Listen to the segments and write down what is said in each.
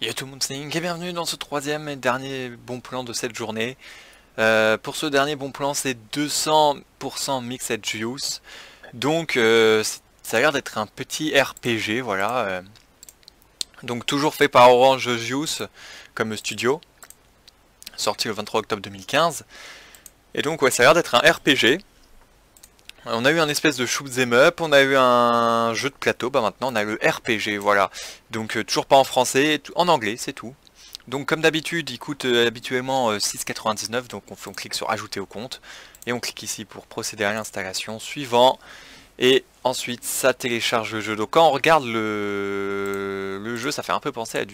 Yo tout le monde, c'est Link et bienvenue dans ce troisième et dernier bon plan de cette journée. Pour ce dernier bon plan, c'est 200% Mixed Juice. Donc ça a l'air d'être un petit RPG, voilà. Donc toujours fait par Orange Juice comme studio, sorti le 23 octobre 2015. Et donc ouais, ça a l'air d'être un RPG. On a eu un espèce de shoot'em up, on a eu un jeu de plateau, bah maintenant on a le RPG, voilà. Donc toujours pas en français, en anglais, c'est tout. Donc comme d'habitude, il coûte habituellement 6,99, donc on clique sur ajouter au compte. Et on clique ici pour procéder à l'installation, suivant. Et ensuite ça télécharge le jeu. Donc quand on regarde le jeu, ça fait un peu penser à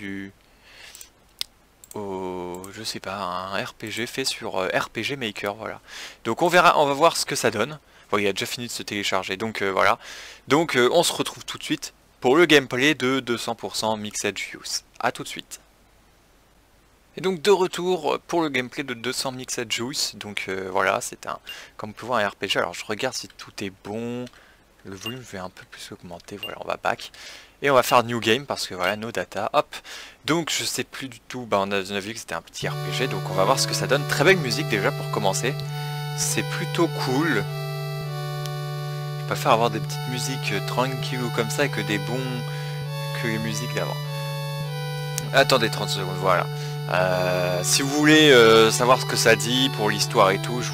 je sais pas, un RPG fait sur RPG Maker, voilà. Donc on verra, on va voir ce que ça donne. Bon, il a déjà fini de se télécharger, donc voilà. Donc on se retrouve tout de suite pour le gameplay de 200% Mixed Juice. A tout de suite. Et donc de retour pour le gameplay de 200 Mixed Juice. Donc voilà, c'est un, comme vous pouvez voir, un RPG. Alors je regarde si tout est bon. Le volume je vais un peu plus augmenter. Voilà, on va back. Et on va faire New Game parce que voilà, no data, hop. Donc je sais plus du tout, bah on a vu que c'était un petit RPG. Donc on va voir ce que ça donne. Très belle musique déjà pour commencer. C'est plutôt cool. Je préfère avoir des petites musiques tranquilles ou comme ça que des bons... que les musiques d'avant. Attendez 30 secondes, voilà. Si vous voulez savoir ce que ça dit pour l'histoire et tout,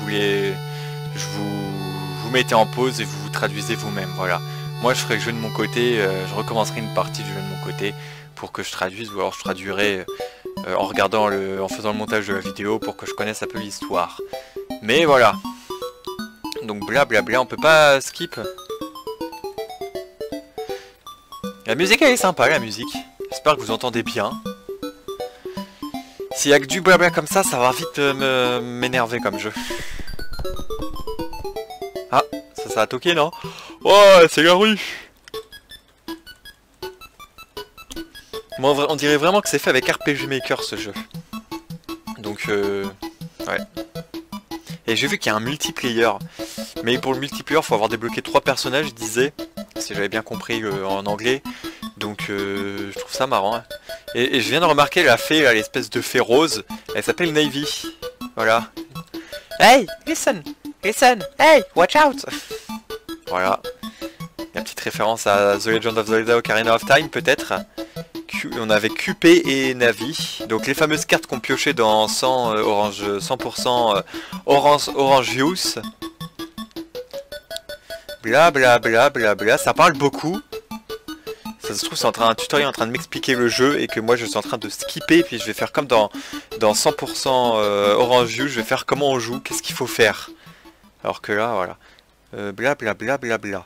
vous mettez en pause et vous traduisez vous-même, voilà. Moi je ferai le jeu de mon côté, je recommencerai une partie du jeu de mon côté pour que je traduise, ou alors je traduirai en regardant en faisant le montage de la vidéo pour que je connaisse un peu l'histoire. Mais voilà. Donc blablabla, on peut pas skip. La musique elle est sympa, la musique. J'espère que vous entendez bien. S'il y a que du blabla comme ça va vite m'énerver comme jeu. Ah, ça a toqué non? Oh, c'est la rue. Bon, on dirait vraiment que c'est fait avec RPG Maker ce jeu. Donc ouais. Et j'ai vu qu'il y a un multiplayer. Mais pour le multiplayer, il faut avoir débloqué 3 personnages, je disais. Si j'avais bien compris en anglais. Donc je trouve ça marrant. Hein. Et je viens de remarquer la fée, l'espèce de fée rose. Elle s'appelle Navy. Voilà. Hey, listen, listen, hey, watch out. Voilà. La petite référence à The Legend of Zelda Ocarina of Time peut-être. On avait QP et Navi. Donc les fameuses cartes qu'on piochait dans 100% Orange Juice. Bla bla bla bla bla. Ça parle beaucoup. Ça se trouve c'est un tutoriel en train de m'expliquer le jeu et que moi je suis en train de skipper et puis je vais faire comme dans 100% Orange Juice, je vais faire comment on joue, qu'est-ce qu'il faut faire. Alors que là voilà. Bla bla bla bla bla.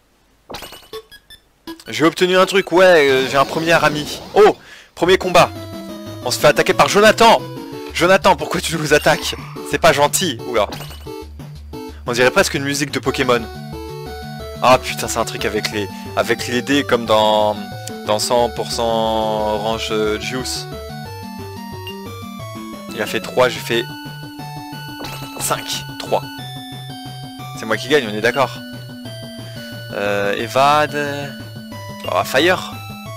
J'ai obtenu un truc, ouais, j'ai un premier ami. Oh, premier combat. On se fait attaquer par Jonathan. Jonathan, pourquoi tu nous attaques? C'est pas gentil. Oula. On dirait presque une musique de Pokémon. Ah putain, c'est un truc avec les dés comme dans 100% Orange Juice. Il a fait 3, j'ai fait 5, 3. C'est moi qui gagne, on est d'accord. Evade. Oh, Fire.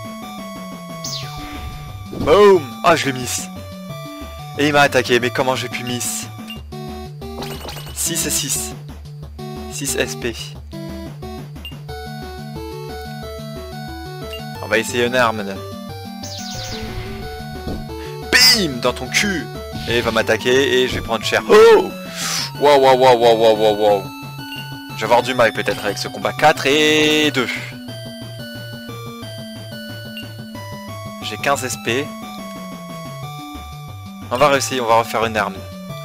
Boom. Ah, je l'ai miss. Et il m'a attaqué, mais comment j'ai pu miss? 6 et 6. 6 SP. On va essayer une arme. Bim. Dans ton cul. Et il va m'attaquer et je vais prendre cher. Oh. Wow, wow, wow, wow, wow, wow, wow. Je vais avoir du mal peut-être avec ce combat. 4 et 2. J'ai 15 SP. On va réussir, on va refaire une arme.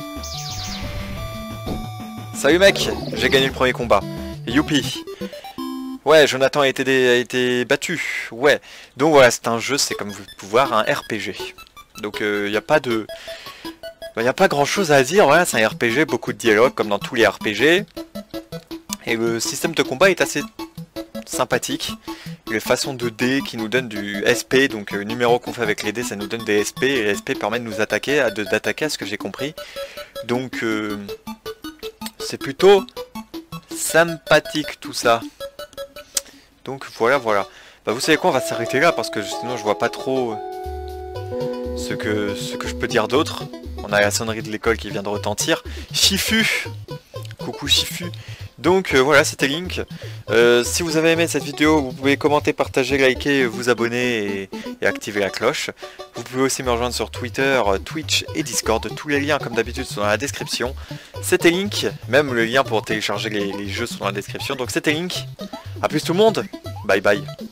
Salut mec, j'ai gagné le premier combat. Youpi. Ouais, Jonathan a été battu. Ouais. Donc voilà, c'est un jeu, c'est comme vous pouvez voir, un RPG. Donc il n'y a pas de... Il n'y a pas grand chose à dire, voilà, c'est un RPG, beaucoup de dialogues comme dans tous les RPG. Et le système de combat est assez sympathique. Les façons de dés qui nous donnent du SP, donc le numéro qu'on fait avec les dés ça nous donne des SP, et les SP permettent de nous attaquer, d'attaquer à ce que j'ai compris. Donc c'est plutôt sympathique tout ça. Donc voilà. Bah vous savez quoi, on va s'arrêter là parce que sinon je vois pas trop Ce que je peux dire d'autre, on a la sonnerie de l'école qui vient de retentir. Chifu! Coucou Chifu! Donc voilà, c'était Link. Si vous avez aimé cette vidéo, vous pouvez commenter, partager, liker, vous abonner et activer la cloche. Vous pouvez aussi me rejoindre sur Twitter, Twitch et Discord. Tous les liens, comme d'habitude, sont dans la description. C'était Link. Même le lien pour télécharger les jeux sont dans la description. Donc c'était Link. A plus tout le monde. Bye bye.